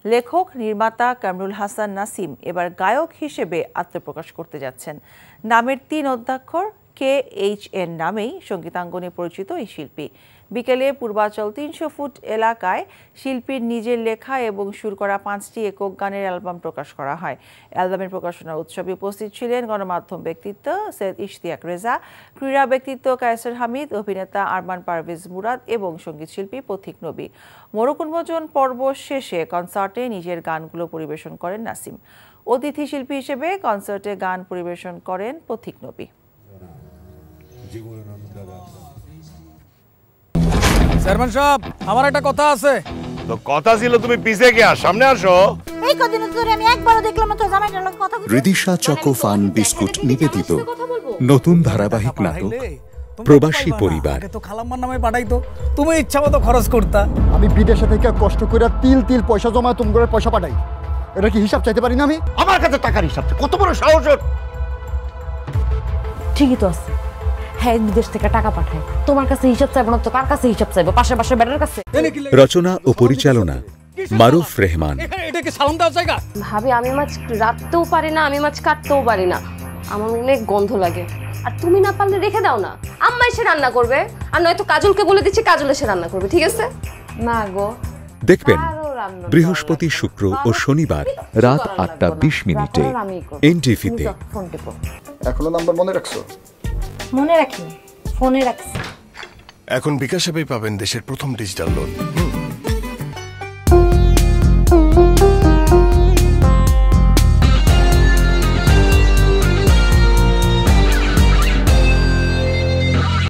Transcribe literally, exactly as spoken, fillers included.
লেখক নির্মাতা কামরুল হাসান নাসিম এবার গায়ক হিসেবে আত্মপ্রকাশ করতে যাচ্ছেন। নামের তিন অধ্যাক্ষর কে এইচ এন নামেই সঙ্গীতাঙ্গনে পরিচিত এই শিল্পী। বিকেলে পূর্বাচল তিনশো ফুট এলাকায় শিল্পীর নিজের লেখা এবং সুর করা পাঁচটি একক গানের অ্যালবাম প্রকাশ করা হয়। অ্যালবামের প্রকাশনা উৎসবে উপস্থিত ছিলেন গণমাধ্যম ব্যক্তিত্ব সৈয়দ ইশতিয়াক রেজা, ক্রীড়া ব্যক্তিত্ব কায়সার হামিদ, অভিনেতা আরমান পারভেজ মুরাদ এবং সঙ্গীতশিল্পী পথিক নবী। মোড়ক উন্মোচন পর্ব শেষে কনসার্টে নিজের গানগুলো পরিবেশন করেন নাসিম। অতিথি শিল্পী হিসেবে কনসার্টে গান পরিবেশন করেন পথিক নবী। চেয়ারম্যান সাহেব, আমার একটা কথা আছে। তো কথা ছিল তুমি পিছে গিয়া সামনে আসো। এই কদিন ধরে আমি একবারও দেখলাম না তো জামাইটার লগে কথা বলতে। রিদিশা চকোফান বিস্কুট নিবেদিত নতুন ধারাবাহিক নাটক প্রবাসী পরিবার। তো খালাম্মার নামে পাঠাইতো, তুমি ইচ্ছামতো খরচ করতা। আমি বিদেশে থেকে কষ্ট করে তিল তিল পয়সা জমা তুমি করে পয়সা পাঠাই, এটা কি হিসাব চাইতে পারি না আমি? আমার কাছে টাকার হিসাব কত বড় সাহস! ঠিকই তো আছে, হ্যাঁ বিদেশ থেকে টাকা পাঠায়, তোমার কাছে হিসাব চাইবো না তো কার কাছে হিসাব চাইবো? পাশে পাশে বেটার কাছে। রচনা ও পরিচালনা মারুফ রেহমান। এটা কি সালাম দেওয়ার জায়গা? ভাবি, আমি মাছ রাখতেও পারি না, আমি মাছ কাটতেও পারি না, আমার অনেক গন্ধ লাগে। আর তুমি না পারলে রেখে দাও না, আম্মা এসে রান্না করবে। আর নয়তো কাজলকে বলে দিচ্ছি, কাজল এসে রান্না করবে, ঠিক আছে? না গো, দেখবেন বৃহস্পতি, শুক্র ও শনিবার রাত আটটা বিশ মিনিটে এন টিভিতে। এখনো নাম্বার মনে রাখছো? মনে রাখি, ফোনে রাখছি। এখন বিকাশে পাবেন দেশের প্রথম ডিজিটাল লোন।